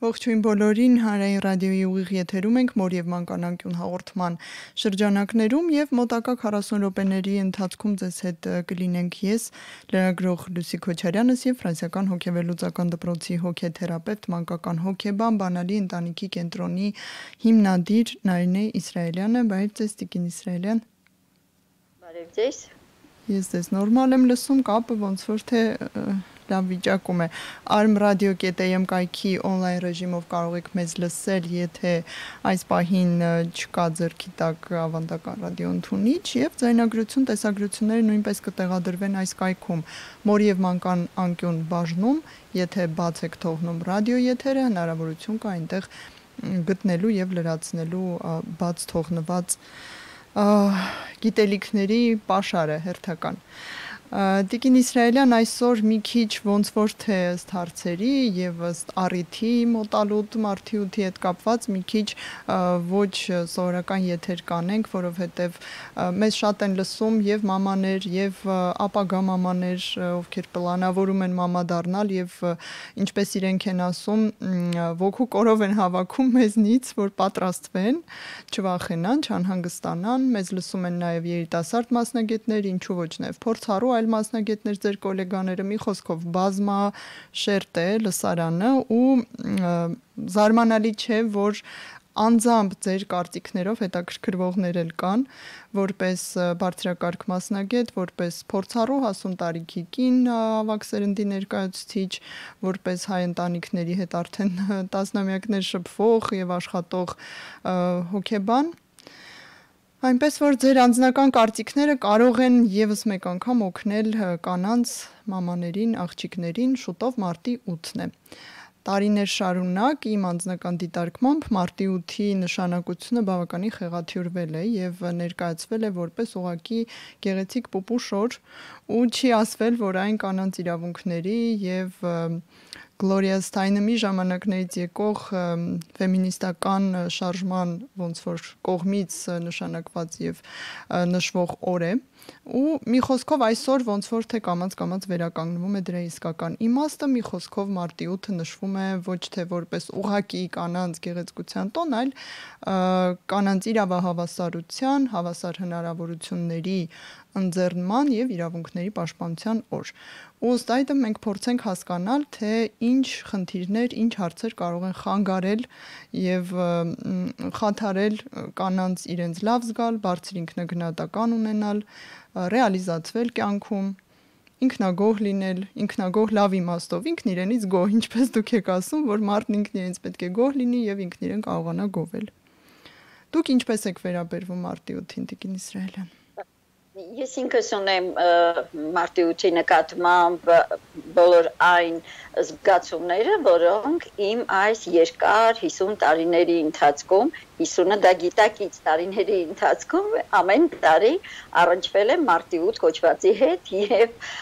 Ողջույն բոլորին, Հանրային ռադիոյի ուղիղ եթերում ենք մոր եւ մանկանակյուն հաղորդման շրջանակներում եւ մոտակա 40 րոպեների ընթացքում ձեզ հետ կլինենք ես, լրագրող Լուսի Քոչարյանս եւ ֆրանսիական հոգեվերլուծական դպրոցի հոգեթերապևտ, մանկական հոգեբան, Բանալի ընտանիքի կենտրոնի հիմնադիր Նարինե Իսրայելյանը, բարև ձեզ Տիկին Իսրայելյան։ Բարև ձեզ։ Ես ձեզ նորմալ եմ լսում, կապը ոնց որ թե լավ վիճակում է։ armradio.am կայքի on-line ռեժիմով կարող եք մեզ լսել, եթե այս պահին չկա ձեռքի տակ ավանդական ռադիոընդունիչ եւ ձայնագրություն, տեսագրությունները նույնպես կտեղադրվեն այս կայքում։ Մոր եւ մանկան անկյուն բաժնում, եթե բաց եք թողնում ռադիո եթերը, հնարավորություն կա այնտեղ գտնելու եւ լրացնելու բաց թողնված գիտելիքների պաշարը հերթական։ Տիկին Իսրայելյան այսօր մի քիչ ոնց որ թե ըստ հարցերի եւ ըստ առիթի մոտալուտ մարտիութի հետ կապված մի քիչ ոչ սովորական եթեր կանենք, որովհետեւ մեզ շատ են լսում եւ մամաներ եւ ապագա մամաներ, ովքեր պլանավորում են մամա դառնալ եւ ինչպես իրենք են ասում, ոգու կորով են հավաքում մեզնից, որ պատրաստվեն, չվախենան, չանհանգստանան, մեզ լսում են նաեւ երիտասարդ մասնագետներ, ինչու ոչ նաեւ փորձառու այլ մասնագետներ ձեր գոլեգաները մի խոսքով բազմա շերտ է լսարանը ու զարմանալի չէ որ անձամբ ձեր կարծիքներով հետաքրքրվողներ էլ կան որպես բարձրակարգ մասնագետ, որպես փորձառու հասուն տարիքի կին ավագ սերնդի ներկայացուցիչ, որպես հայ ընտանիքների հետ արդեն տասնամյակներ շփվող եւ աշխատող հոգեբան Այնպես որ ձեր անձնական կարծիքները կարող են եւս մեկ անգամ օգնել կանանց, մամաներին, աղջիկներին շուտով մարտի 8-ն է։ Տարիներ շարունակ իմ անձնական դիտարկմամբ մարտի 8-ի նշանակությունը բավականին խեղաթյուրվել է եւ ներկայացվել է որպես ուղղակի գեղեցիկ պուպուշոր ու չի ասվել, որ այն կանանց իրավունքների եւ Գլորիա Ստայնեմի ժամանակներից եկող ֆեմինիստական շարժման ոնց որ կողմից նշանակված եւ նշվող օր է ու մի խոսքով այսօր ոնց որ թե կամած վերականգնվում է դրա իսկական իմաստը մի խոսքով մարտի 8-ը նշվում է ոչ թե որպես ուղղակի կանանց գեղեցկության տոն, այլ կանանց իրավահավասարության, հավասար հնարավորությունների ընձեռնման եւ իրավունքների պաշտպանության օր։ Ըստ այդմ մենք փորձենք հասկանալ, թե ինչ խնդիրներ, ինչ հարցեր կարող են խանգարել եւ խաթարել կանանց իրենց լավ զգալ, բարձր ինքնագնահատական ունենալ, ռեալիզացվել կյանքում, ինքնագոհ լինել, ինքնագոհ լավ իմաստով, ինքն իրենից գոհ, ինչպես դուք եք ասում, որ մարդն ինքն իրենց պետք է գոհ լինի եւ ինքն իրեն կարողանա գովել։ Դուք ինչպես եք վերաբերվում մարտի 8-ին, Տիկին Իսրայելյան։ Ես ինքս ունեմ մարտի 8-ի նկատմամբ բոլոր այն զգացումները, որոնք իմ այս երկար 50 տարիների ընթացքում 50-ը դա գիտակից տարիների ընթացքում ամեն տարի առնչվել եմ մարտի 8 կոչվածի հետ եւ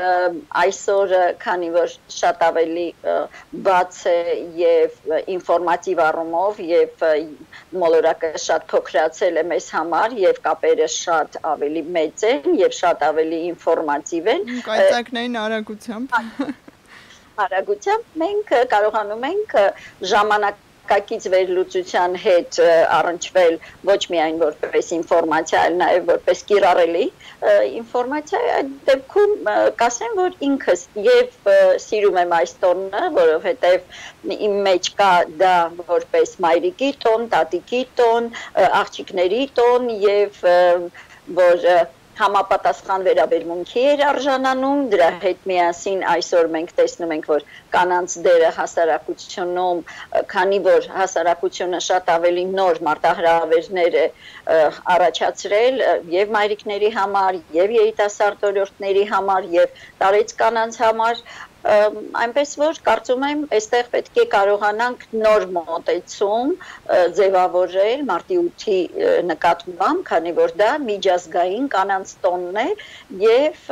այսօր քանի որ շատ ավելի բաց է եւ ինֆորմատիվ առումով եւ մոլորակը շատ փոքրացել է մեզ համար եւ կապերը շատ ավելի մեծ են եւ շատ ավելի ինֆորմատիվ են Կայծակնային արագությամբ մենք կարողանում ենք ժամանակակից վերլուծության հետ առնչվել ոչ միայն որպես ինֆորմացիա, այլ նաև որպես կիրառելի ինֆորմացիա, այդ դեպքում կասեմ, որ ինքս եւ սիրում եմ այս տոնը, որովհետեւ իմ մեջ կա դա որպես մայրիկի տոն, տատիկի տոն, աղջիկների տոն եւ որ համապատասխան վերաբերմունքի էր արժանանում, դրա հետ միասին այսօր մենք տեսնում ենք, որ կանանց դերը հասարակությունում, քանի որ հասարակությունը շատ ավելի նոր մարտահրավերներ է առաջացրել եւ մայրիկների համար, եւ երիտասարդ օրիորդների համար, եւ տարեց կանանց համար, այնպես որ կարծում եմ այստեղ պետք է կարողանանք նոր մոտեցում ձևավորել մարտի 8-ի նկատմամբ, քանի որ դա միջազգային կանանց տոնն է եւ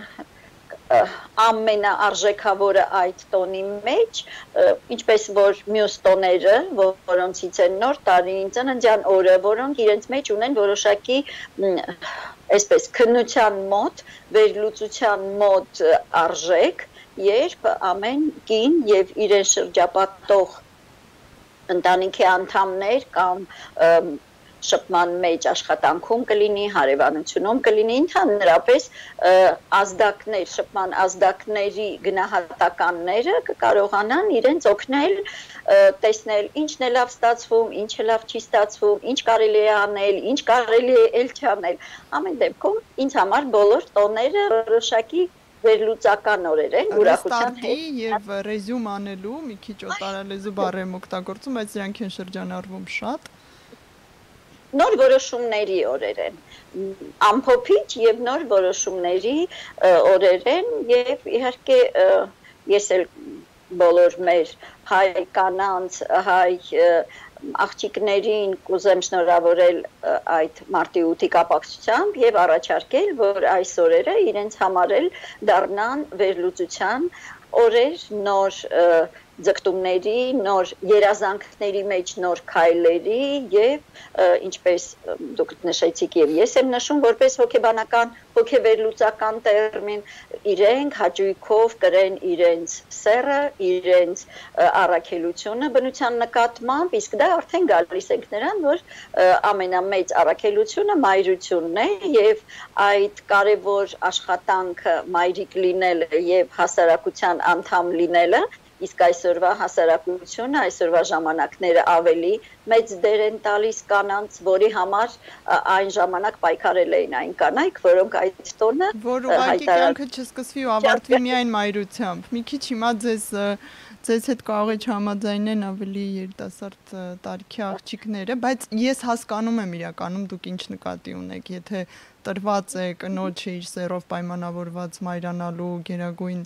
ամենաարժեքավորը այդ տոնի մեջ, ինչպես որ մյուս տոները, որոնցից են նոր տարին, ծննդյան օրը, որոնք իրենց մեջ ունեն որոշակի այսպես քննության մոտ, վերլուծության մոտ արժեք, երբ ամեն կին եւ իրեն շրջապատող ընտանիքի անդամներ կամ շփման մեջ աշխատանքում կլինի, հարևանությունում կլինի, ընդհանրապես ազդակներ, շփման ազդակների գնահատականները կկարողանան իրենց օգնել տեսնել ինչն է լավ ստացվում, ինչը լավ չի ստացվում, ինչ կարելի է անել, ինչ կարելի է էլ չանել։ Ամեն դեպքում ինձ համար բոլոր տոները որոշակի վերլուծական օրեր են, ուրախության հետ եւ ռեզյում անելու մի քիչ օտարալեզու բառ եմ օգտագործում, բայց դրանք են շրջանառվում շատ։ Նոր որոշումների օրեր են, ամփոփիչ եւ նոր որոշումների օրեր են եւ իհարկե ես էլ բոլոր մեր հայ կանանց, հայ աղջիկներին կուզեմ շնորհավորել այդ մարտի 8-ի կապակցությամբ եւ առաջարկել, որ այս օրերը իրենց համարել դառնան վերլուծության օրեր, նոր ձգտումների, նոր երազանքների մեջ նոր քայլերի եւ ինչպես դուք նշեցիք եւ ես եմ նշում որպես հոգեբանական հոգեվերլուծական տերմին իրենք հաճույքով կրեն իրենց սերը, իրենց առաքելությունը բնության նկատմամբ, իսկ դա արդեն գալիս ենք նրան, որ ամենամեծ առաքելությունը մայրությունն է եւ այդ կարեւոր աշխատանքը մայրիկ լինելը եւ հասարակության անդամ լինելը իսկ այսօրվա հասարակությունը, այսօրվա ժամանակները ավելի մեծ դեր են տալիս կանանց, որի համար այն ժամանակ պայքարել էին այն կանայք, որոնք այդ տոնը որ ուղղակի կյանքը չսկսվի ու ավարտվի միայն մայրությամբ։ Մի քիչ հիմա ձեզ հետ կարող է չհամաձայնեն ավելի երիտասարդ տարիքի աղջիկները, բայց ես հասկանում եմ իրականում դուք ինչ նկատի ունեք, եթե տրված է կնոջը իր սերով պայմանավորված մայրանալու գերագույն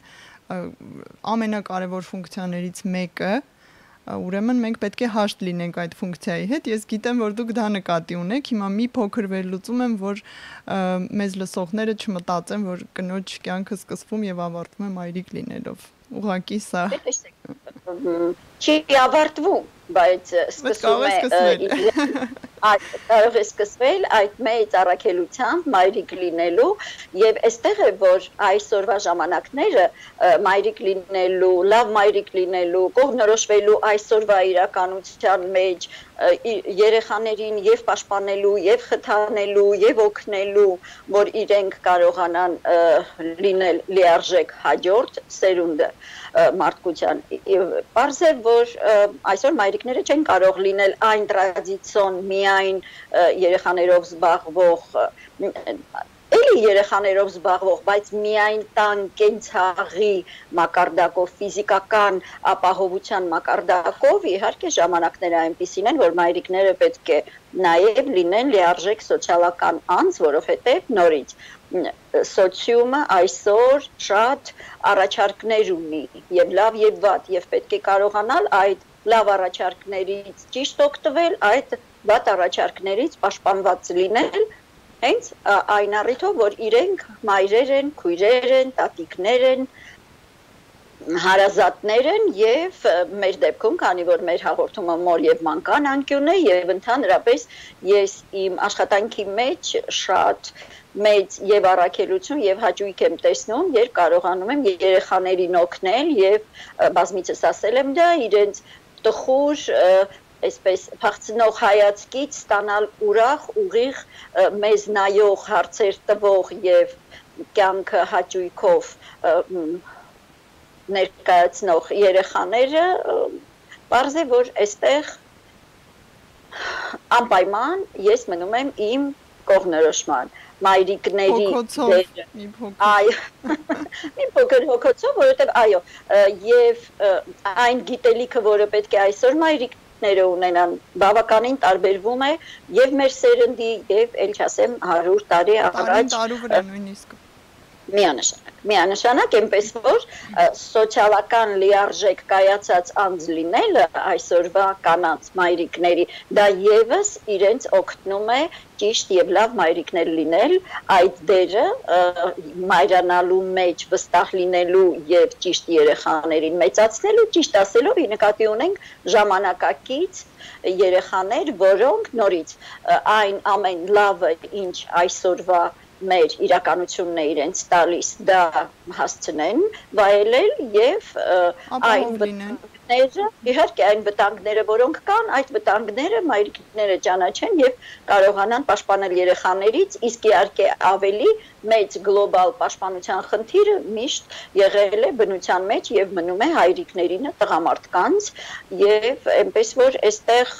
ամենակարևոր ֆունկցիաներից մեկը, ուրեմն մենք պետք է հաշտ լինենք այդ ֆունկցիայի հետ։ Ես գիտեմ, որ դուք դա նկատի ունեք։ Հիմա մի փոքր վերլուծում եմ, որ մեզ լսողները չմտածեն, որ կնոջ կյանքը սկսվում եւ ավարտվում է մայրիկ լինելով։ Ուղղակի սա չի ավարտվում, բայց սկսվում է կարող է սկսվել այդ մեծ առաքելությամբ մայրիկ լինելու եւ այստեղ է որ այսօրվա ժամանակները մայրիկ լինելու, լավ մայրիկ լինելու, կողմնորոշվելու այսօրվա իրականության մեջ երեխաներին եւ պաշտպանելու, եւ խթանելու, եւ օգնելու, որ իրենք կարողանան լինել լիարժեք հաջորդ սերունդը մարդկության։ Պարզ է, որ այսօր մայրիկները չեն կարող լինել այն տրադիցիոն միայն երեխաներով զբաղվող էլի երեխաներով զբաղվող, բայց միայն տան կենցաղի մակարդակով, ֆիզիկական ապահովության մակարդակով, իհարկե ժամանակները այնպիսին են, որ մայրիկները պետք է նաև լինեն լիարժեք սոցիալական անձ, որովհետև նորից սոցիումը այսօր շատ առաջարկներ ունի, եւ լավ եւ վատ, եւ պետք է կարողանալ այդ լավ առաջարկներից ճիշտ օգտվել, այդ վատ առաջարկներից պաշտպանված լինել, հենց այն առիթով, որ իրենք մայրեր են, քույրեր են, տատիկներ են, հարազատներ են եւ մեր դեպքում, քանի որ մեր հաղորդումը մոր եւ մանկան անկյուն է եւ ընդհանրապես ես իմ աշխատանքի մեջ շատ մեծ եւ առաքելություն եւ հաճույք եմ տեսնում, երբ կարողանում եմ երեխաներին օգնել եւ բազմիցս ասել եմ դա իրենց տխուր այսպես փախցնող հայացքից ստանալ ուրախ, ուղիղ, մեզ նայող, հարցեր տվող եւ կյանքը հաճույքով ներկայացնող երեխաները, պարզ է, որ այստեղ անպայման ես մնում եմ իմ կողմնորոշման մայրիկների դերը, մի փոքր հոգոցով, որովհետև այո, եւ այն գիտելիքը, որը պետք է այսօր մայրիկները ունենան, բավականին տարբերվում է եւ մեր սերնդի եւ ել չասեմ 100 տարի առաջ տարու վրա նույնիսկ միանշանակ այնպես որ սոցիալական լիարժեք կայացած անձ լինելը այսօրվա կանանց մայրիկների դա եւս իրենց օգնում է ճիշտ եւ լավ մայրիկներ լինել այդ դերը մայրանալու մեջ վստահ լինելու եւ ճիշտ երեխաներին մեծացնելու ճիշտ ասելով նկատի ունենք ժամանակակից երեխաներ որոնք նորից այն ամեն լավը ինչ այսօրվա մեր իրականությունն է իրենց տալիս դա հասցնեն վայելել եւ այն վտանգները, իհարկե այն վտանգները, որոնք կան, այդ վտանգները մայրիկները ճանաչեն եւ կարողանան պաշտպանել երեխաներից, իսկ իհարկե ավելի մեծ գլոբալ պաշտպանության խնդիրը միշտ եղել է բնության մեջ եւ մնում է հայրիկներին, տղամարդկանց եւ այնպես որ այստեղ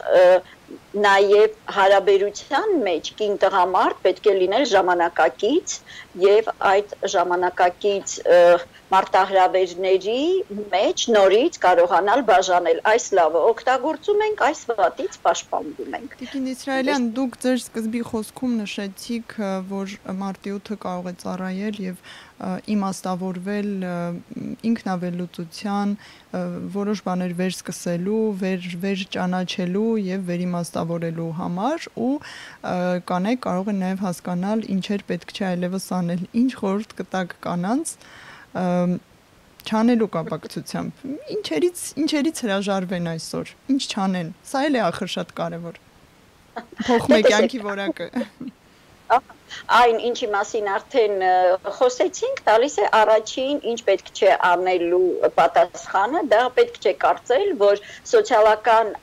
նաև հարաբերության մեջ կին տղամարդ պետք է լինել ժամանակակից եւ այդ ժամանակակից մարտահրավերների մեջ նորից կարողանալ բաժանել այս լավը օգտագործում ենք, այս վատից պաշտպանվում ենք։ Տիկին Իսրայելյան, դուք ձեր սկզբի խոսքում նշեցիք, որ մարտի 8-ը կարող է ծառայել եւ իմաստավորվել ինքնավելուծության, որոշ բաներ վերսկսելու, վեր ճանաչելու եւ վերիմաստավորելու համար ու կանայք կարող են նաեւ հասկանալ ինչեր պետք չէ այլևս անել, ինչ խորհուրդ կտակ կանանց չանելու կապակցությամբ, ինչերից հրաժարվեն այսօր, ինչ չանեն, սա էլ է ախր շատ կարևոր, փոխում է կյանքի որակը։ Այն ինչի մասին արդեն խոսեցինք, տալիս է առաջին ինչ պետք չէ անելու պատասխանը, դա պետք չէ կարծել, որ սոցիալական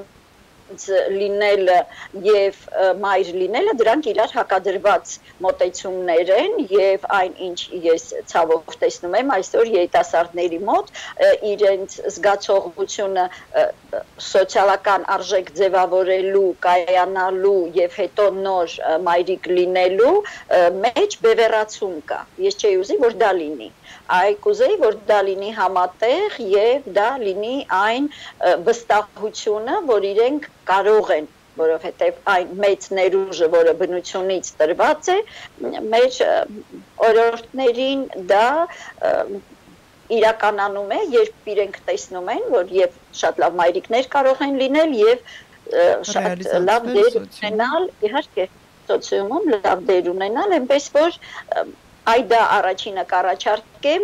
լինելը եւ մայր լինելը դրանք իրար հակադրված մոտեցումներ են եւ այն ինչ ես ցավով տեսնում եմ այսօր երիտասարդների մոտ իրենց զգացողությունը սոցիալական արժեք ձևավորելու, կայանալու եւ հետո նոր մայրիկ լինելու մեջ բևեռացում կա։ Ես չէի ուզի որ դա լինի։ Այ կուզեի որ դա լինի համատեղ եւ դա լինի այն վստահությունը, որ իրենք կարող են, որովհետև այն մեծ ներուժը, որը բնությունից տրված է, մեր օրորդներին դա իրականանում է, երբ իրենք տեսնում են, որ եւ շատ լավ մայրիկներ կարող են լինել եւ շատ լավ դեր ունենալ, իհարկե սոցիումում լավ դեր ունենալ, այնպես որ այդ դա առաջինը կառաջարկեմ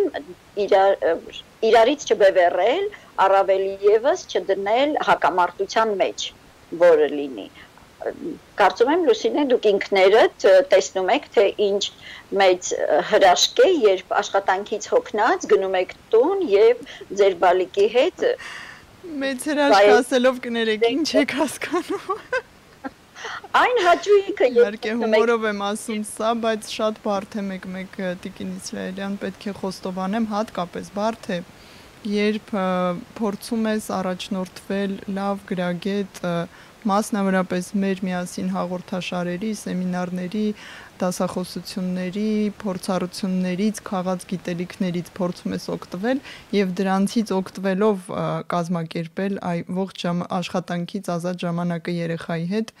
իրարից չբևեռել, առավել եւս չդնել հակամարտության մեջ, որը լինի։ Կարծում եմ Լուսինե դուք ինքներդ տեսնում եք, թե ինչ մեծ հրաշք է, երբ աշխատանքից հոգնած գնում եք տուն եւ ձեր բալիկի հետ մեծ հրաշք ասելով կներեք, ինչ եք հասկանում։ Այն հաճույքը իհարկե հումորով եմ ասում սա, բայց շատ բարդ է մեկ Տիկին Իսրայելյան պետք է խոստովանեմ, հատկապես բարդ է, երբ փորձում ես առաջնորդվել լավ գրագետ, մասնավորապես մեր միասին հաղորդաշարերի, սեմինարների, դասախոսությունների, փորձառություններից, քաղած գիտելիքներից փորձում ես օգտվել եւ դրանցից օգտվելով կազմակերպել ողջ աշխատանքից ազատ ժամանակը երեխայի հետ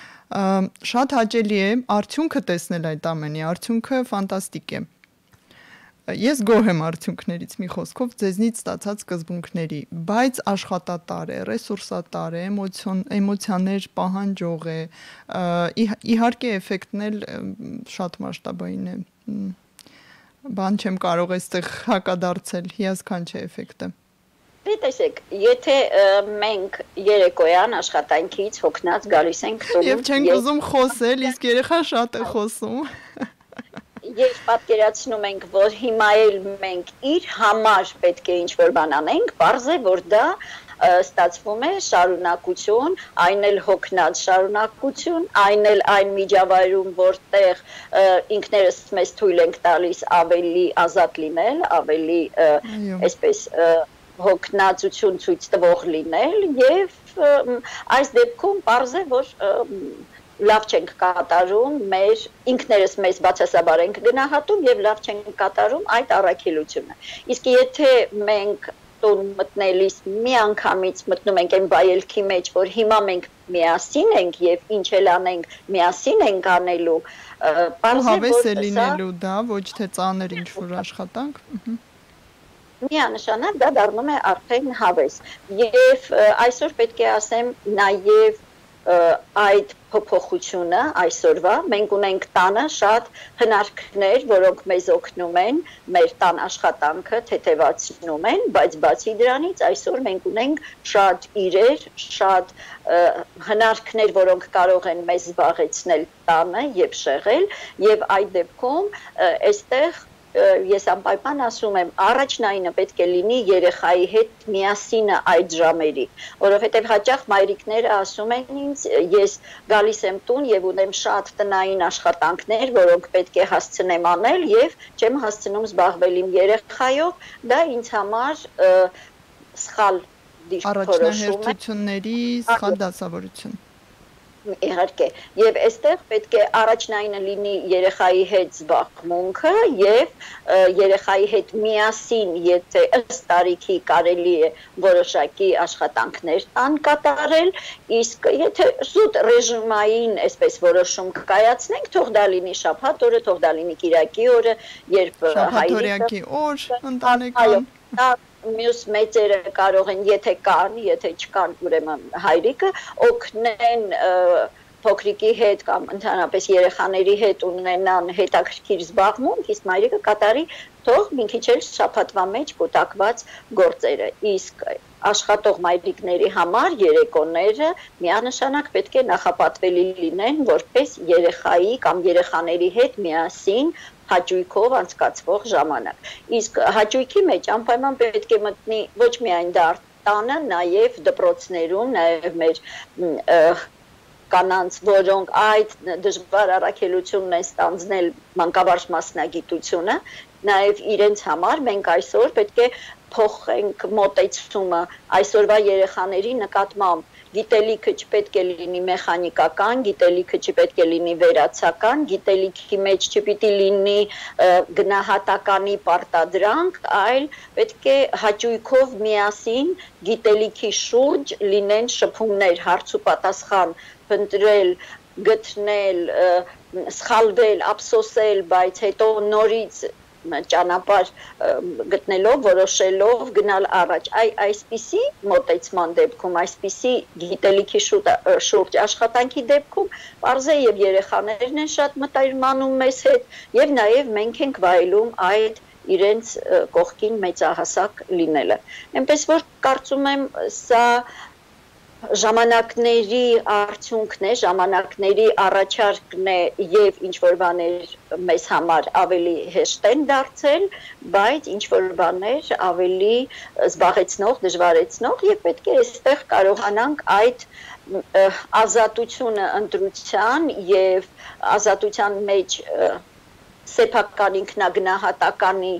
շատ հաճելի է արդյունքը տեսնել այդ ամենի, արդյունքը ֆանտաստիկ է։ Ես գոհ եմ արդյունքներից մի խոսքով ձեզնից ստացած սկզբունքների, բայց աշխատատար է, ռեսուրսատար է, էմոցիաներ պահանջող է, իհարկե էֆեկտն էլ շատ մասշտաբային է։ Բան չեմ կարող այստեղ հակադարձել, հիասքանչ է էֆեկտը։ Տեսեք, եթե մենք երեկոյան աշխատանքից հոգնած գալիս ենք տուն եւ չենք ուզում խոսել, իսկ երեխան շատ է խոսում։ Եվ պատկերացնում ենք, որ հիմա էլ մենք իր համար պետք է ինչ-որ բան անենք, պարզ է, որ դա ստացվում է շարունակություն, այն էլ հոգնած շարունակություն, այն էլ այն միջավայրում, որտեղ ինքներս մեզ թույլ ենք տալիս ավելի ազատ լինել, ավելի այսպես հոգնածություն ցույց տվող լինել եւ այս դեպքում պարզ է որ լավ չենք կատարում մեր ինքներս մեզ բացասաբար ենք գնահատում եւ լավ չենք կատարում այդ առաքելությունը իսկ եթե մենք տուն մտնելիս միանգամից մտնում ենք այն բայելքի մեջ որ հիմա մենք միասին ենք եւ ինչ էլ անենք միասին ենք անելու պարզ է որ հավես է լինելու դա ոչ թե ծանր ինչ որ աշխատանք միանշանակ դա դառնում է արդեն հավես եւ այսօր պետք է ասեմ նաեւ այդ փոփոխությունը այսօրվա մենք ունենք տանը շատ հնարքներ, որոնք մեզ օգնում են, մեր տան աշխատանքը թեթևացնում են, բայց բացի դրանից այսօր մենք ունենք շատ իրեր, շատ հնարքներ, որոնք կարող են մեզ զբաղեցնել տանը եւ շեղել եւ այդ դեպքում այստեղ ես անպայման ասում եմ, առաջնայինը պետք է լինի երեխայի հետ միասինը այդ ժամերի, որովհետև հաճախ մայրիկները ասում են ինձ, ես գալիս եմ տուն եւ ունեմ շատ տնային աշխատանքներ, որոնք պետք է հասցնեմ անել եւ չեմ հասցնում զբաղվել իմ երեխայով, դա ինձ համար սխալ առաջնահերթությունների սխալ դասավորություն Իհարկե, եւ այստեղ պետք է առաջնայինը լինի երեխայի հետ զբաղմունքը եւ երեխայի հետ միասին, եթե ըստ տարիքի կարելի է որոշակի աշխատանքներ կատարել, իսկ եթե զուտ ռեժիմային այսպես որոշում կայացնենք, թող դա լինի շաբաթ օրը, թող դա լինի կիրակի օրը, երբ շաբաթօրյակի օր ընտանեկան մյուս մեծերը կարող են, եթե կան, եթե չկան, ուրեմն հայրիկը օգնեն փոքրիկի հետ կամ ընդհանրապես երեխաների հետ ունենան հետաքրքիր զբաղմունք, իսկ մայրիկը կատարի թող մի քիչ էլ շաբաթվա մեջ կուտակված գործերը։ Իսկ աշխատող մայրիկների համար երեկոները միանշանակ պետք է նախապատվելի լինեն, որպես երեխայի կամ երեխաների հետ միասին հաճույքով անցկացվող ժամանակ։ Իսկ հաճույքի մեջ անպայման պետք է մտնի ոչ միայն տանը, նաև դպրոցներում, նաև մեր կանանց, որոնք այդ դժվար առաքելությունն են ստանձնել մանկավարժ մասնագիտությունը, նաև իրենց համար մենք այսօր պետք է փոխենք մոտեցումը այսօրվա երեխաների նկատմամբ գիտելիքը չպետք է լինի մեխանիկական, գիտելիքը չպետք է լինի վերացական, գիտելիքի մեջ չպիտի լինի գնահատականի պարտադրանք, այլ պետք է հաճույքով միասին գիտելիքի շուրջ լինեն շփումներ, հարց ու պատասխան, փնտրել, գտնել, սխալվել, ափսոսել, բայց հետո նորից ճանապարհ գտնելով, որոշելով գնալ առաջ։ Այսպիսի մոտեցման դեպքում, այսպիսի գիտելիքի շուրջ աշխատանքի դեպքում, պարզ է եւ երեխաներն են շատ մտերմանում մեզ հետ եւ նաեւ մենք ենք վայելում այդ իրենց կողքին մեծահասակ լինելը։ Այնպես որ կարծում եմ սա ժամանակների արդյունքն է, ժամանակների առաջարկն է եւ ինչ որ բաներ մեզ համար ավելի հեշտ են դարձել, բայց ինչ որ բաներ ավելի զբաղեցնող, դժվարեցնող եւ պետք է այստեղ կարողանանք այդ ազատությունը ընտրության եւ ազատության մեջ սեփական ինքնագնահատականի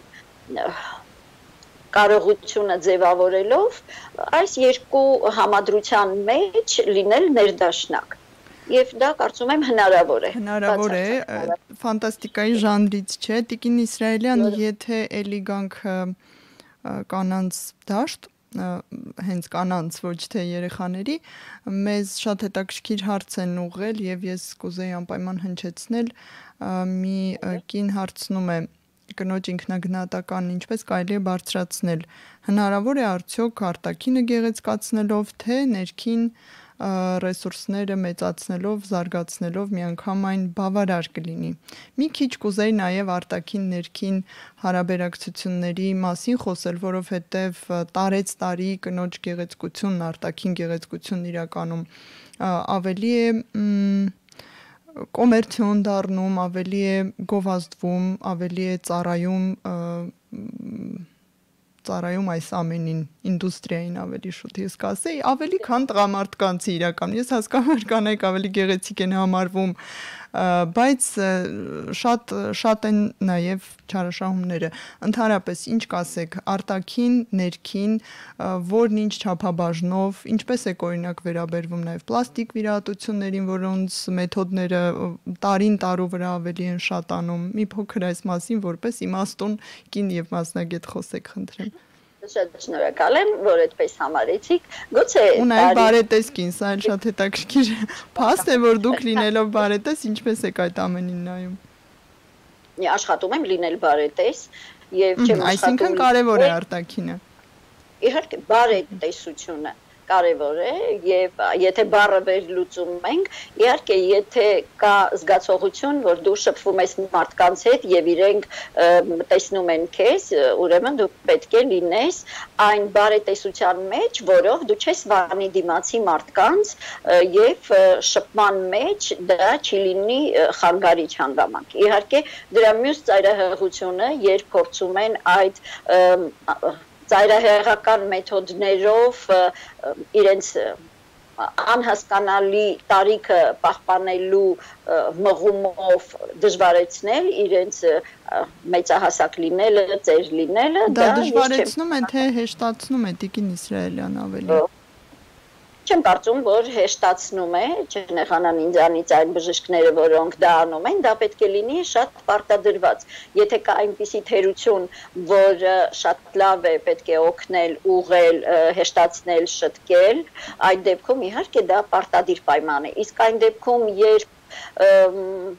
կարողությունը ձևավորելով այս երկու համադրության մեջ լինել ներդաշնակ եւ դա կարծում եմ հնարավոր է հնարավոր է ֆանտաստիկայի ժանրից չէ Տիկին Իսրայելյան եթե էլի գանք կանանց դաշտ հենց կանանց ոչ թե երեխաների մեզ շատ հետաքրքիր հարց են ուղղել եւ ես կուզեի անպայման հնչեցնել մի կին հարցնում է կնոջ ինքնագնահատականն ինչպես կարելի է բարձրացնել հնարավոր է արդյոք արտաքինը գեղեցկացնելով թե ներքին ռեսուրսները մեծացնելով, զարգացնելով միանգամայն բավարար կլինի։ Մի քիչ կուզեի նաև արտաքին ներքին հարաբերակցությունների մասին խոսել, որովհետև տարեց տարի կնոջ գեղեցկությունն, արտաքին գեղեցկությունն իրականում ավելի է կոմերցիոն դառնում, ավելի է գովազդվում, ավելի է ծառայում այս ամենին, ինդուստրիային ավելի շուտ ես կասեի, ավելի քան տղամարդկանց իրական։ Ես հասկանում եմ կանայք ավելի գեղեցիկ են համարվում, բայց շատ են նաև չարաշահումները։ Ընդհանրապես ինչ կասեք, արտաքին, ներքին, որն ինչ չափաբաժնով, ինչպես է օրինակ վերաբերվում նաև պլաստիկ վիրահատություններին, որոնց մեթոդները տարին տարու վրա ավելի են շատանում։ Մի փոքր այս մասին որպես իմաստուն կին եւ մասնագետ խոսեք, խնդրեմ։ Շատ շնորհակալ եմ, որ այդպես համարեցիք։ Գուցե ու նաև բարետես կին, սա էլ շատ հետաքրքիր փաստ է, որ դուք լինելով բարետես, ինչպես եք այդ ամենին նայում։ Աշխատում եմ լինել բարետես եւ չեմ աշխատում։ Այսինքն կարևոր է արտաքինը։ Իհարկե, բարետեսությունը կարևոր է եւ եթե բառը վերլուծում ենք, իհարկե եթե կա զգացողություն, որ դու շփվում ես մարդկանց հետ եւ իրենք տեսնում են քեզ, ուրեմն դու պետք է լինես այն բարետեսության մեջ, որով դու չես վանի դիմացի մարդկանց եւ շփման մեջ դա չի լինի խանգարիչ հանգամանք։ Իհարկե դրա մյուս ծայրահեղությունը, երբ փորձում են այդ ծայրահեղական մեթոդներով իրենց անհասկանալի տարիքը պահպանելու մղումով դժվարեցնել իրենց մեծահասակ լինելը, ծեր լինելը, դա դժվարեցնում է, թե հեշտացնում է Տիկին Իսրայելյան ավելի։ Չեմ կարծում, որ հեշտացնում է, չնեղանան ինձանից այն բժիշկները, որոնք դա անում են, դա պետք է լինի շատ պարտադրված։ Եթե կա այնպիսի թերություն, որ շատ լավ է, պետք է օգնել, ուղղել, հեշտացնել, շտկել, այդ դեպքում իհարկե դա պարտադիր պայման է։ Իսկ այն դեպքում, երբ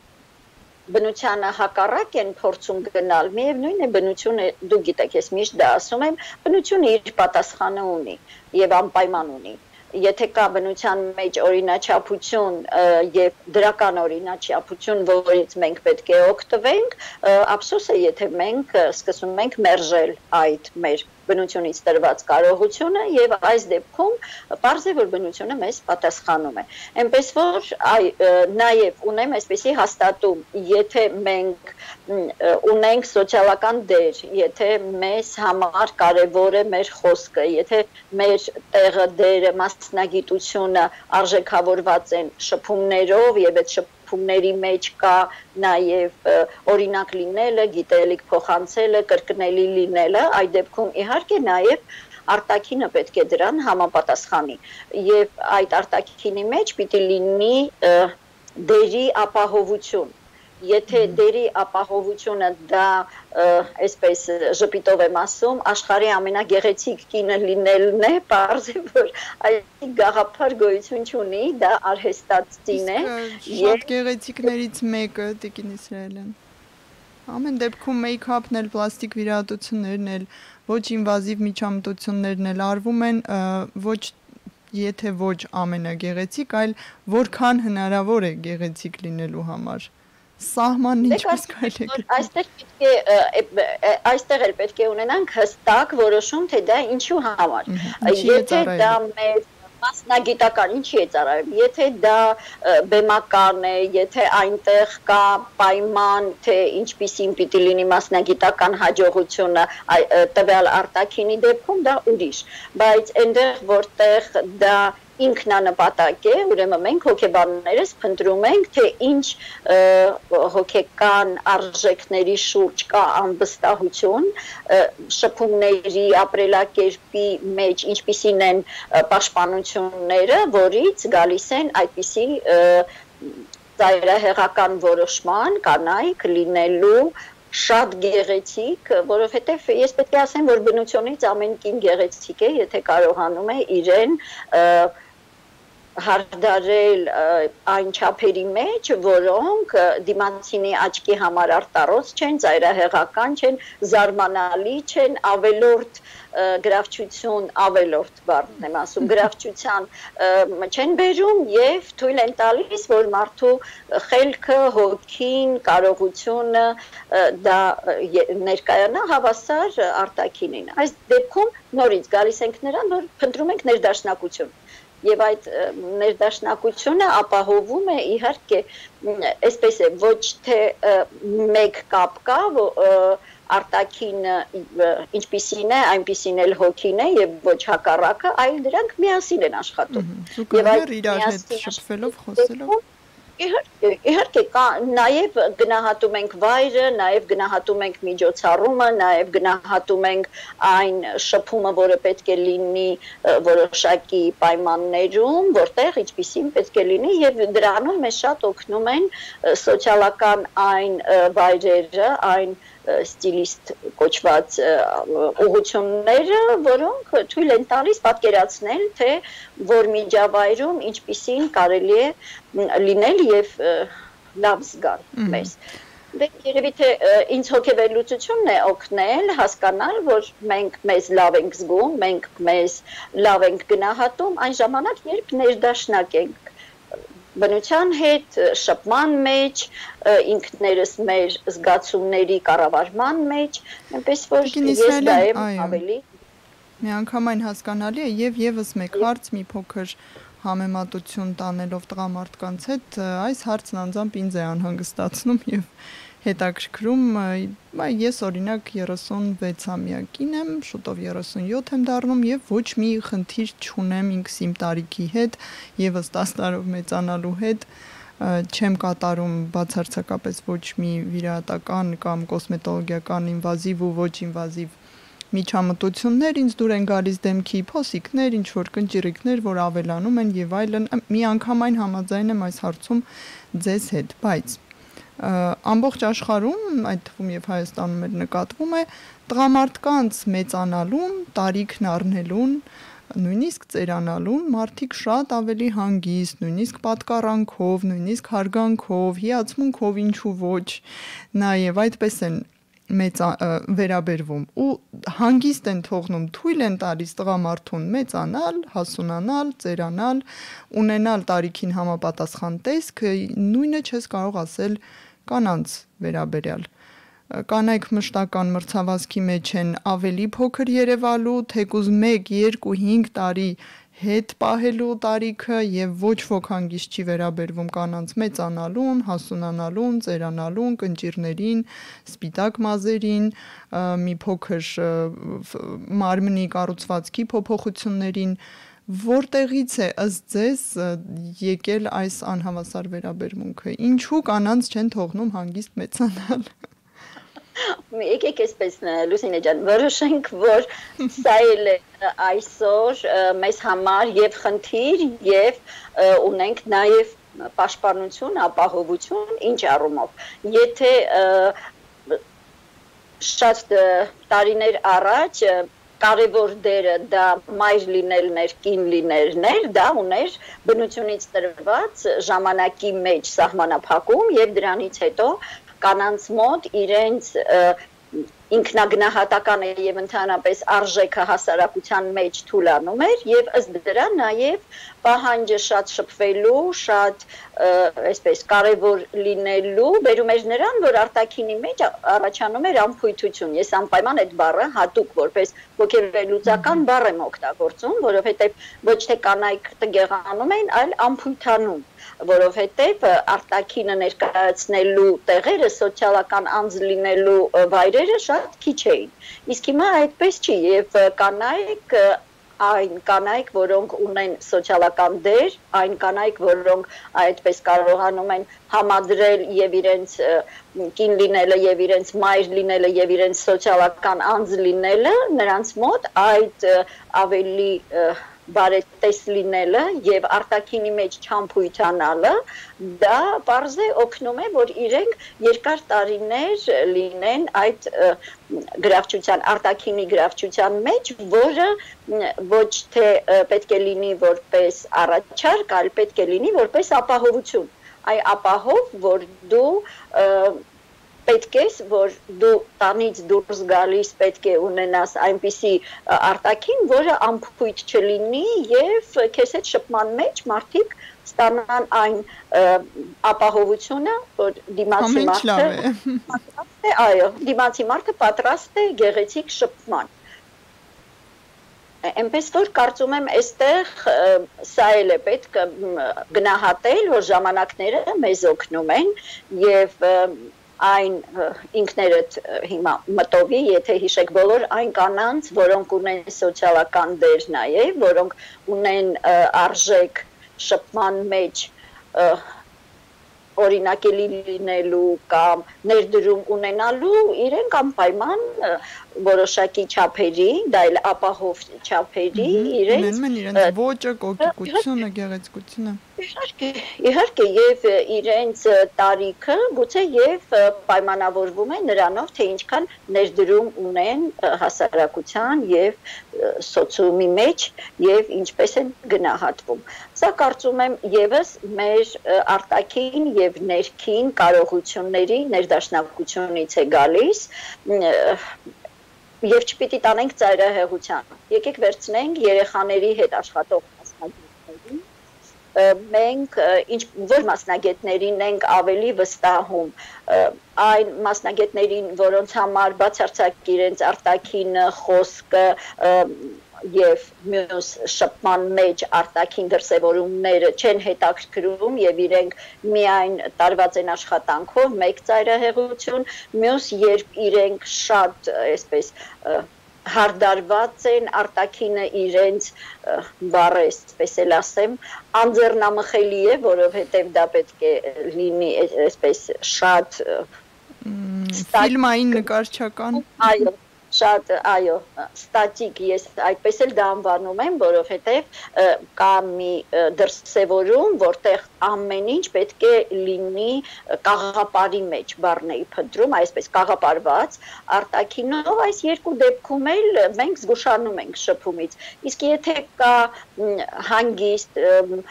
բնությանը հակառակ են փորձում գնալ, միևնույն է բնությունը, դու գիտեք, ես միշտ դա ասում եմ, բնությունը իր պատասխանը ունի եւ անպայման ունի։ Եթե կա բնության մեջ օրինաչափություն եւ դրական օրինաչափություն, որից մենք պետք է օգտվենք, ափսոս է, եթե մենք սկսում ենք մերժել այդ մեր բնությունից տրված կարողությունը եւ այս դեպքում պարզ է որ բնությունը մեզ պատասխանում է այնպես որ նաեւ ունեմ այսպեսի հաստատում եթե մենք ունենք սոցիալական դեր եթե մեզ համար կարեւոր է մեր խոսքը եթե մեր տեղը դերը մասնագիտությունը արժեքավորված են շփումներով եւ այդ շփումների մեջ կա նաև օրինակ լինելը, գիտելիք փոխանցելը, կրկնելի լինելը, այդ դեպքում իհարկե նաև արտաքինը պետք է դրան համապատասխանի եւ այդ արտաքինի մեջ պիտի լինի դերի ապահովություն Եթե դերի ապահովությունը դա այսպես ժպիտով եմ ասում, աշխարհի ամենագեղեցիկ կինը լինելն է, պարզ է որ այդ գաղափար գոյություն չունի, դա արհեստածին է։ Շատ գեղեցիկներից մեկը Տիկին Իսրայելյան։ Ամեն դեպքում մեյքափն էլ, պլաստիկ վիրահատություններն էլ, ոչ ինվազիվ միջամտություններն էլ արվում են ոչ եթե ոչ ամենագեղեցիկ, այլ որքան հնարավոր է գեղեցիկ լինելու համար։ Սահմանն ինչպես կարելի է այստեղ էլ պետք է ունենանք հստակ որոշում թե դա ինչու համար եթե դա մեր մասնագիտական ինչի է ծառայում եթե դա բեմական է եթե այնտեղ կա պայման թե ինչպիսին պիտի լինի մասնագիտական հաջողությունը տվյալ արտաքինի դեպքում դա ուրիշ բայց այնտեղ որտեղ դա ինքնանպատակ է, ուրեմն մենք հոգեբաններս փնտրում ենք, թե ինչ հոգեկան արժեքների շուրջ կա անվստահություն, շփումների ապրելակերպի մեջ ինչպիսին են պաշտպանությունները, որից գալիս են այդպիսի ծայրահեղական որոշման կանայք լինելու շատ գեղեցիկ, որովհետև ես պետք է ասեմ, որ բնությունից ամեն կին գեղեցիկ է, եթե կարողանում է իրեն հարդարել այն չափերի մեջ, որոնք դիմացինի աչքի համար արտարոց չեն, ծայրահեղական չեն, զարմանալի չեն, ավելորդ գրավչություն, ավելորդ բառն եմ ասում, գրավչության չեն բերում եւ թույլ են տալիս, որ մարդու խելքը, հոգին, կարողությունը դա ներկայանա հավասար արտաքինին։ Այս դեպքում նորից գալիս ենք նրան, որ փնտրում ենք ներդաշնակություն։ Եվ այդ ներդաշնակությունը ապահովում է իհարկե այսպես է ոչ թե մեկ կապ կա արտաքինը ինչպիսին է այնպիսին էլ հոգին է եւ ոչ հակառակը այլ դրանք միասին են աշխատում եւ այդ իրար հետ շփվելով խոսելով Իհարկե կա նաև գնահատում ենք վայրը, նաև գնահատում ենք միջոցառումը, նաև գնահատում ենք այն շփումը, որը պետք է լինի որոշակի պայմաններում, որտեղ ինչպիսին պետք է լինի եւ դրանում մեզ շատ օգնում են սոցիալական այն վայրերը, այն ստիլիստ կոչված ուղղությունները, որոնք թույլ են տալիս պատկերացնել, թե որ միջավայրում ինչպիսին կարելի է լինել եւ լավ զգալ մեզ։ Դե երևի թե ինձ հոգեվերլուծությունն է օգնել հասկանալ, որ մենք մեզ լավ ենք զգում, մենք մեզ լավ ենք գնահատում այն ժամանակ, երբ ներդաշնակ ենք բնության հետ, շփման մեջ, ինքներս մեր զգացումների կառավարման մեջ, այնպես որ ես դա եմ ավելի միանգամայն հասկանալի է եւ եւս մեկ հարց մի փոքր համեմատություն տանելով տղամարդկանց հետ, այս հարցն անձամբ ինձ է անհանգստացնում եւ հետաքրքրում, ես օրինակ 36-ամյակին եմ, շուտով 37 եմ դառնում եւ ոչ մի խնդիր չունեմ ինքս իմ տարիքի հետ, եւս 10 տարով մեծանալու հետ, չեմ կատարում բացարձակապես ոչ մի վիրահատական կամ կոսմետոլոգիական ինվազիվ ու ոչ ինվազիվ միջամտություններ, ինձ դուր են գալիս դեմքի փոսիկներ, ինչ որ կնճիռիկներ, որ ավելանում են եւ այլն, մի անգամայն համաձայն եմ այս հարցում ձեզ հետ, բայց ամբողջ աշխարհում, այդ թվում եւ Հայաստանում էլ նկատվում է տղամարդկանց մեծանալուն, տարիքն առնելուն, նույնիսկ ծերանալուն մարդիկ շատ ավելի հանգիստ, նույնիսկ պատկառանքով, նույնիսկ հարգանքով, հիացմունքով ինչու ոչ, նաեւ այդպես են վերաբերվում ու հանգիստ են թողնում, թույլ են տալիս տղամարդուն մեծանալ, հասունանալ, ծերանալ, ունենալ տարիքին համապատասխան տեսք, նույնը չես կարող ասել կանանց վերաբերյալ։ Կանայք մշտական մրցավազքի մեջ են ավելի փոքր երևալու, թեկուզ 1, 2, 5 տարի հետ պահելու տարիքը եւ ոչ ոք հանգիստ չի վերաբերվում կանանց մեծանալուն, հասունանալուն, ծերանալուն, կնճիռներին, սպիտակ մազերին, մի փոքր մարմնի կառուցվածքի փոփոխություններին, որտեղից է ըստ ձեզ եկել այս անհավասար վերաբերմունքը, ինչու կանանց չեն թողնում հանգիստ մեծանալ։ Եկեք այսպես Լուսինե ջան, որոշենք, որ սա էլ է այսօր մեզ համար եւ խնդիր եւ ունենք նաեւ պաշտպանություն, ապահովություն, ինչ առումով։ Եթե շատ տարիներ առաջ կարևոր դերը դա մայր լինելն էր, կին լինելն էր, դա ուներ բնությունից տրված ժամանակի մեջ սահմանափակում եւ դրանից հետո կանանց մոտ իրենց ինքնագնահատականը եւ ընդհանրապես արժեքը հասարակության մեջ թուլանում էր եւ ըստ դրա նաեւ պահանջը շատ շփվելու, շատ այսպես կարևոր լինելու բերում էր նրան, որ արտաքինի մեջ առաջանում էր անփույթություն։ Ես անպայման այդ բառը հատուկ որպես ոգեվերլուծական բառ եմ օգտագործում, որովհետեւ ոչ թե կանայք տգեղանում են, այլ անփույթանում, որովհետև արտաքինը ներկայացնելու տեղերը, սոցիալական անձ լինելու վայրերը շատ քիչ էին։ Իսկ հիմա այդպես չի եւ կանայք, այն կանայք, որոնք ունեն սոցիալական դեր, այն կանայք, որոնք այդպես կարողանում են համադրել եւ իրենց կին լինելը եւ իրենց մայր լինելը եւ իրենց սոցիալական անձ լինելը, նրանց մոտ այդ ավելի բարետես լինելը եւ արտաքինի մեջ չամփույթանալը դա պարզ է օգնում է որ իրենք երկար տարիներ լինեն այդ գրավչության արտաքինի գրավչության մեջ, որը ոչ թե պետք է լինի որպես առաջարկ, այլ պետք է լինի որպես ապահովություն։ Այ ապահով, որ դու պետք է, որ դու տանից դուրս գալիս պետք է ունենաս այնպիսի արտաքին, որը անփույթ չլինի եւ քեզ հետ շփման մեջ մարդիկ ստանան այն ապահովությունը, որ դիմացի մարդը այո, դիմացի մարդը պատրաստ է գեղեցիկ շփման։ Այնպես որ կարծում եմ այստեղ սա էլ է պետք գնահատել, որ ժամանակները մեզ օգնում են եւ այն ինքներդ հիմա մտովի, եթե հիշեք բոլոր այն կանանց, որոնք ունեն սոցիալական դեր նաև, որոնք ունեն արժեք շփման մեջ օրինակելի լինելու կամ ներդրում ունենալու, իրենք անպայման որոշակի չափերի, դա էլ ապահով չափերի իրենց ունենում են իրենց ոճը, կոկիկությունը, գեղեցկությունը։ Իհարկե եւ իրենց տարիքը գուցե եւ պայմանավորվում է նրանով, թե ինչքան ներդրում ունեն հասարակության եւ սոցիումի մեջ եւ ինչպես են գնահատվում։ Սա կարծում եմ եւս մեր արտաքին եւ ներքին կարողությունների ներդաշնակությունից է գալիս եւ չպիտի տանենք ծայրահեղության։ Եկեք վերցնենք երեխաների հետ աշխատող մասնագետներին մենք որ մասնագետներին ենք ավելի վստահում այն մասնագետներին, որոնց համար բացարձակ իրենց արտաքին խոսքը եւ մյուս շփման մեջ արտաքին դրսևորումները չեն հետաքրքրում եւ իրենք միայն տարված են աշխատանքով մեկ ծայրահեղություն, մյուս երբ իրենք շատ այսպես հարդարված են արտաքինը իրենց բառը այսպես էլ ասեմ անձեռնամխելի է, որովհետև դա պետք է լինի այսպես շատ ֆիլմային նկարչական այո, ստատիկ, ես այդպես էլ դա անվանում եմ, որովհետև կա մի դրսևորում, որտեղ ամեն ինչ պետք է լինի կաղապարի մեջ, բառն էի փնտրում, այսպես կաղապարված, արտաքինով այս երկու դեպքում էլ մենք զգուշանում ենք շփումից, իսկ եթե կա հանգիստ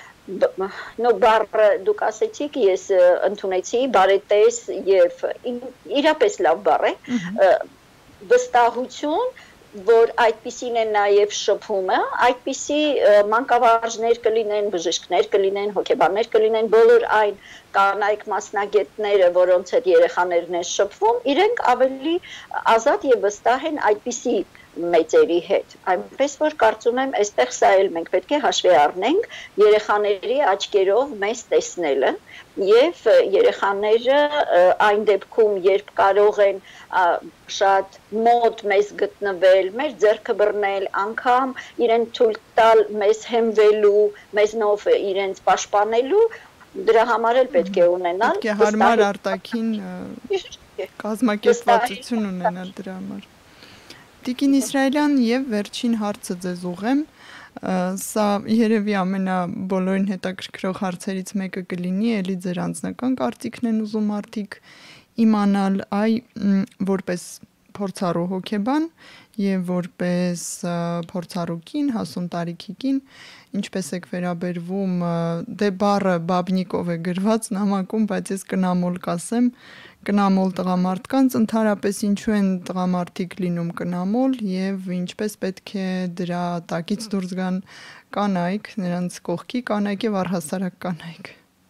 բառը դուք ասեցիք, ես ընդունեցի բարետես եւ իրապես լավ բառ է, վստահություն, որ այդպիսին է նաև շփումը, այդպիսի մանկավարժներ կլինեն, բժիշկներ կլինեն, հոգեբաններ կլինեն, բոլոր այն կանայք մասնագետները, որոնց հետ երեխաներն են շփվում, իրենք ավելի ազատ եւ վստահ են այդպիսի մեծերի հետ։ Այնպես որ կարծում եմ, այստեղ սա էլ մենք պետք է հաշվի առնենք երեխաների աչքերով մեզ տեսնելը եւ երեխաները այն դեպքում, երբ կարող են շատ մոտ մեզ գտնվել, մեր ձեռքը բռնել, անգամ իրեն թույլ տալ մեզ հենվելու, մեզնով իրենց պաշտպանելու, դրա համար էլ պետք է ունենալ պետք է հարմար արտաքին կազմակերպվածություն ունենալ դրա համար։ Տիկին Իսրայելյան եւ վերջին հարցը ձեզ ուղեմ, սա երևի բոլորին հետաքրքրող հարցերից մեկը կլինի, էլի ձեր անձնական կարծիքն են ուզում արդիկ իմանալ, որպես փորձառու հոգեբան եւ որպես փորձառու կին, հասուն տարիքի կին, ինչպես եք վերաբերվում, դե բառը բաբնիկով է գրված նամակում, բայց ես կնամոլ կասեմ, կնամոլ տղամարդկանց, ընդհանրապես ինչու են տղամարդիկ լինում կնամոլ եւ ինչպես պետք է դրա տակից դուրս գան կանայք, նրանց կողքի կանայք եւ առհասարակ կանայք։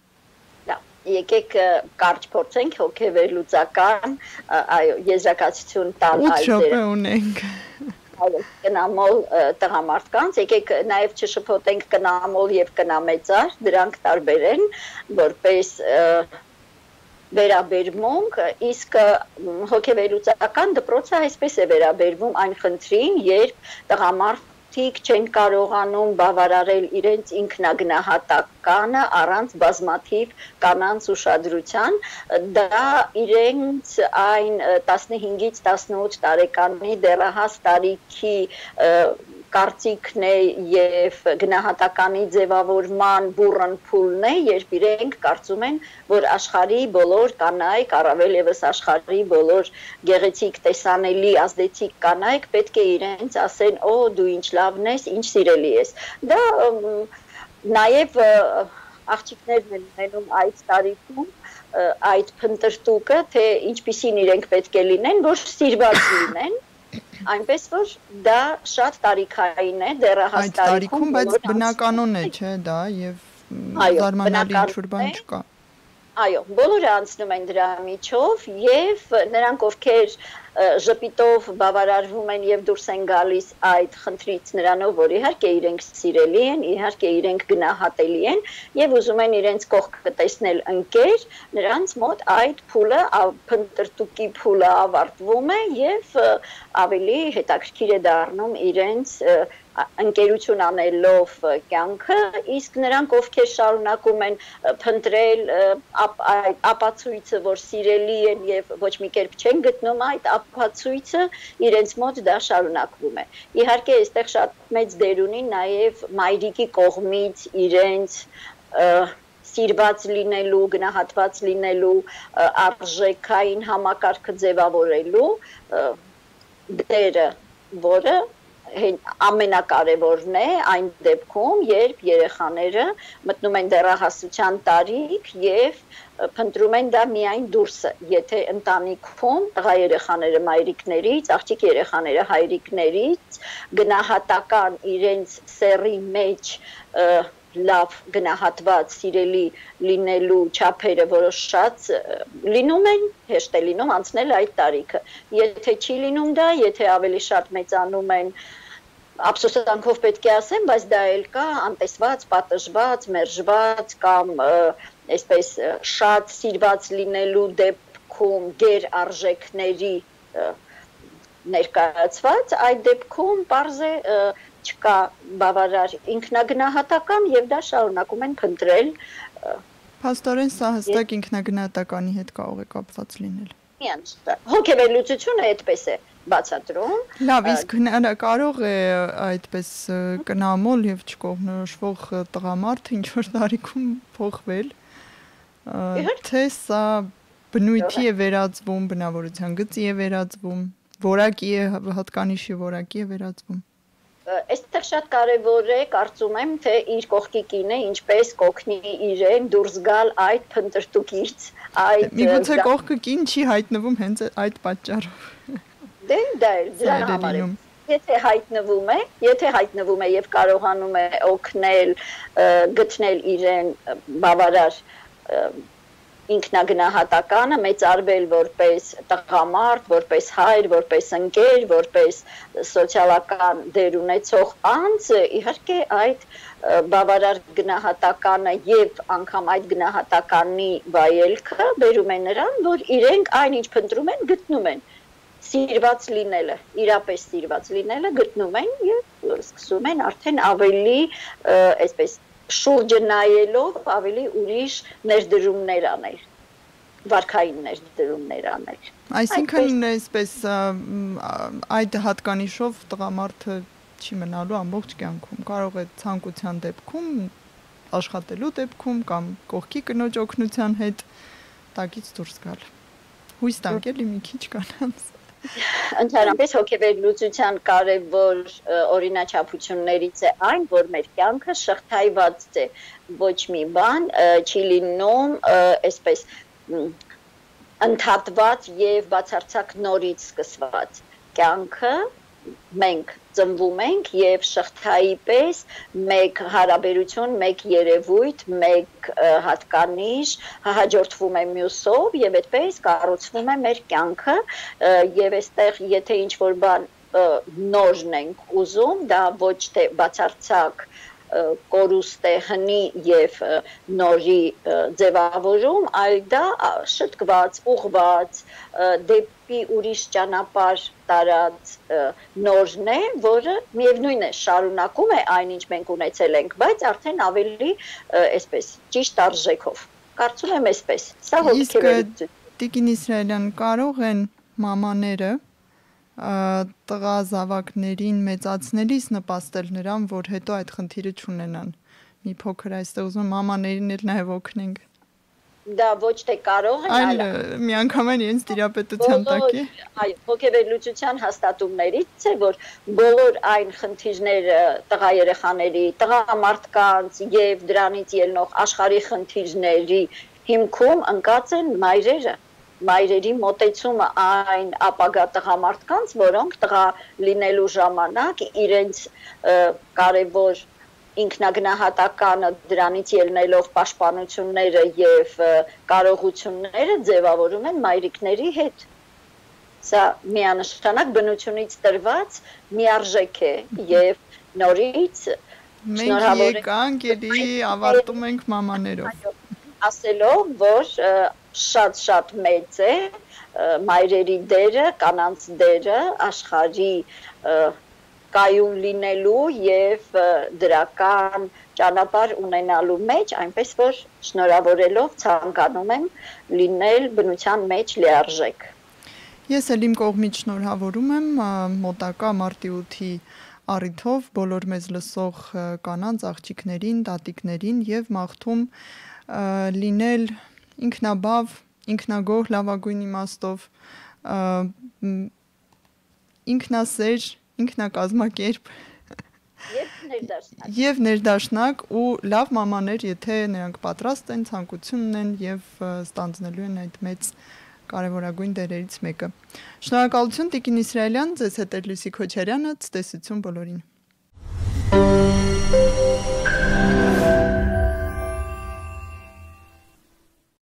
Եկեք կարճ փորձենք հոգեվերլուծական, այո, եզրակացություն տալ այդ դերը ունենք։ Այո, կնամոլ տղամարդկանց, եկեք նաև չշփոթենք կնամոլ եւ կնամեծար, դրանք տարբեր են, որպես վերաբերմունք, իսկ հոգեվերլուծական դպրոցը այսպես է վերաբերվում այն խնդրին, երբ տղամարդիկ չեն կարողանում բավարարել իրենց ինքնագնահատականը առանց բազմաթիվ կանանց ուշադրության, դա իրենց այն 15-ից 18 տարեկանի դեռահաս տարիքի կարծիքն է եւ գնահատականի ձևավորման բուրըն փուլն է, երբ իրենք կարծում են, որ աշխարհի բոլոր կանայք, առավել եւս աշխարհի բոլոր գեղեցիկ, տեսանելի, ազդեցիկ կանայք պետք է իրենց ասեն, «Օ, դու ինչ լավն ես, ինչ սիրելի ես»։ Դա նաեւ աղջիկներն են ունենում այդ տարիքում այդ փնտրտուկը, թե ինչպիսին իրենք պետք է լինեն, որ սիրված լինեն։ Այնպես որ դա շատ տարիքային է, դեռահաս տարիքում, բայց բնականon է, չէ, դա եւ զարմանալի ինչ-որ բան չկա։ Այո, բոլորը անցնում են դրա միջով եւ նրանք, ովքեր ժպիտով բավարարվում են եւ դուրս են գալիս այդ խնդրից նրանով, որ իհարկե իրենք սիրելի են, իհարկե իրենք գնահատելի են եւ ուզում են իրենց կողքը տեսնել ընկեր, նրանց մոտ այդ փուլը, փնտրտուկի փուլը ավարտվում է եւ ավելի հետաքրքիր է դառնում իրենց ընկերություն անելով կյանքը, իսկ նրանք ովքեր շարունակում են փնտրել ապացույցը, որ սիրելի են եւ ոչ մի կերպ չեն գտնում այդ ապացույցը, իրենց մոտ դա շարունակվում է։ Իհարկե, այստեղ շատ մեծ դեր ունի նաեւ մայրիկի կողմից իրենց սիրված լինելու, գնահատված լինելու, արժեքային համակարգը ձևավորելու դերը, որը ամենակարևորն է այն դեպքում, երբ երեխաները մտնում են դեռահասության տարիք եւ փնտրում են դա միայն դուրսը, եթե ընտանիքում տղա երեխաները մայրիկներից, աղջիկ երեխաները հայրիկներից գնահատական իրենց սեռի մեջ լավ գնահատված սիրելի լինելու չափերը որոշած լինում են, հեշտ է լինում անցնել այդ տարիքը։ Եթե չի լինում դա, եթե ավելի շատ մեծանում են, ափսոսանքով պետք է ասեմ, բայց դա էլ կա անտեսված, պատժված, մերժված կամ այսպես շատ սիրված լինելու դեպքում գեր արժեքների ներկայացված, այդ դեպքում պարզ է չկա բավարար ինքնագնահատական եւ դա շարունակում են փնտրել։ Փաստորեն սա հստակ ինքնագնահատականի հետ կարող է կապված լինել։ Հոգեվերլուծությունը այդպես է բացատրում։ Լավ, իսկ կարող է այդպես կնամոլ եւ չկողմնորոշվող տղամարդը ինչ որ տարիքում փոխվել, թե սա բնույթի է վերածվում, բնավորության գծի է վերածվում, որակի է, հատկանիշի որակի է վերածվում։ Այստեղ շատ կարևոր է, կարծում եմ, թե իր կողքի կինը ինչպես կօգնի իրեն դուրս գալ այդ փնտրտուքից, այդ միգուցե կողքը կին չի հայտնվում հենց այդ պատճառով։ Դե դա էլ դրա համար է։ Եթե հայտնվում է եւ կարողանում է օգնել գտնել իրեն բավարար ինքնագնահատականը մեծարվել որպես տղամարդ, որպես հայր, որպես ընկեր, որպես սոցիալական դեր ունեցող անձ, իհարկե այդ բավարար գնահատականը եւ անգամ այդ գնահատականի վայելքը բերում է նրան, որ իրենք այնինչ փնտրում են, գտնում են։ Սիրված լինելը, իրապես սիրված լինելը գտնում են եւ սկսում են արդեն ավելի այսպես շուրջը նայելով ավելի ուրիշ ներդրումներ անել, վարքային ներդրումներ անել։ Այսինքն այսպես այդ հատկանիշով տղամարդը չի մնալու ամբողջ կյանքում, կարող է ցանկության դեպքում, աշխատելու դեպքում կամ կողքի կնոջ օգնության հետ տակից դուրս գալ։ Հույս տանք էլի մի քիչ կանանց։ Ընդհանրապես հոգեվերլուծության կարևոր օրինաչափություններից է այն, որ մեր կյանքը շղթայված է, ոչ մի բան չի լինում այսպես ընդհատված եւ բացարձակ նորից սկսված կյանքը մենք ծնվում ենք եւ շղթայի պես մեկ հարաբերություն, մեկ երևույթ, մեկ հատկանիշ հաջորդվում է մյուսով եւ այդպես կառուցվում է մեր կյանքը եւ այստեղ եթե ինչ որ բան նորն ենք ուզում, դա ոչ թե բացարձակ կորուստ է հնի եւ նորի ձևավորում, այլ դա շտկված, ուղղված, դեպի ուրիշ ճանապարհ տարած նորն է, որը միևնույն է շարունակում է այնինչ մենք ունեցել ենք, բայց արդեն ավելի այսպես ճիշտ արժեքով։ Կարծում եմ այսպես։ Սա հոգեվերլուծություն։ Տիկին Իսրայելյան, կարող են մամաները տղա զավակներին մեծացնելիս նպաստել նրան, որ հետո այդ խնդիրը չունենան։ Մի փոքր այստեղ ուզում մամաներին էլ նաև օգնենք։ Դա ոչ թե կարող են, այլ միանգամայն իրենց տիրապետության տակ է։ Այո, հոգեվերլուծության հաստատումներից է, որ բոլոր այն խնդիրները տղա երեխաների, տղամարդկանց եւ դրանից ելնող աշխարհի խնդիրների հիմքում ընկած են մայրերը։ Մայրերի մոտեցումը այն ապագա տղամարդկանց, որոնք տղա լինելու ժամանակ իրենց կարևոր ինքնագնահատականը դրանից ելնելով պաշտպանությունները եւ կարողությունները ձևավորում են մայրիկների հետ։ Սա միանշանակ բնությունից տրված միարժեք է եւ նորից մենք եկանք էլի ավարտում ենք մամաներով։ Ասելով, որ շատ մեծ է մայրերի դերը, կանանց դերը աշխարհի կայուն լինելու եւ դրական ճանապարհ ունենալու մեջ, այնպես որ շնորհավորելով ցանկանում եմ լինել բնության մեջ լիարժեք։ Ես էլ իմ կողմից շնորհավորում եմ մոտակա մարտի 8-ի առիթով բոլոր մեզ լսող կանանց, աղջիկներին, տատիկներին եւ մաղթում լինել ինքնաբավ, ինքնագոհ լավագույն իմաստով, ինքնասեր, ինքնակազմակերպ եւ ներդաշնակ ու լավ մամաներ, եթե նրանք պատրաստ են, ցանկություն ունեն եւ ստանձնելու են այդ մեծ կարևորագույն դերերից մեկը։ Շնորհակալություն Տիկին Իսրայելյան, ձեզ հետ էր Լուսի Քոչարյանը, ցտեսություն բոլորին։